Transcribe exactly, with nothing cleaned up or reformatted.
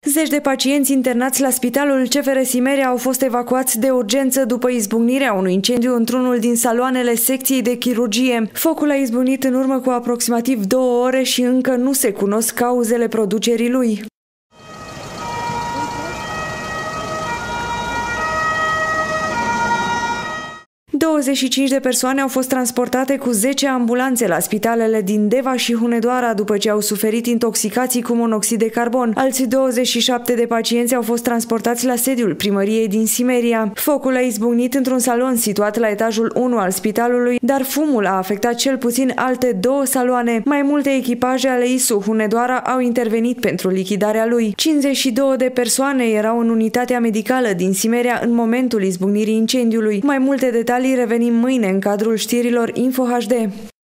Zeci de pacienți internați la Spitalul C F R Simeria au fost evacuați de urgență după izbucnirea unui incendiu într-unul din saloanele secției de chirurgie. Focul a izbucnit în urmă cu aproximativ două ore și încă nu se cunosc cauzele producerii lui. douăzeci și cinci de persoane au fost transportate cu zece ambulanțe la spitalele din Deva și Hunedoara după ce au suferit intoxicații cu monoxid de carbon. Alți douăzeci și șapte de pacienți au fost transportați la sediul primăriei din Simeria. Focul a izbucnit într-un salon situat la etajul unu al spitalului, dar fumul a afectat cel puțin alte două saloane. Mai multe echipaje ale I S U Hunedoara au intervenit pentru lichidarea lui. cincizeci și două de persoane erau în unitatea medicală din Simeria în momentul izbucnirii incendiului. Mai multe detalii revenim mâine în cadrul știrilor Info H D.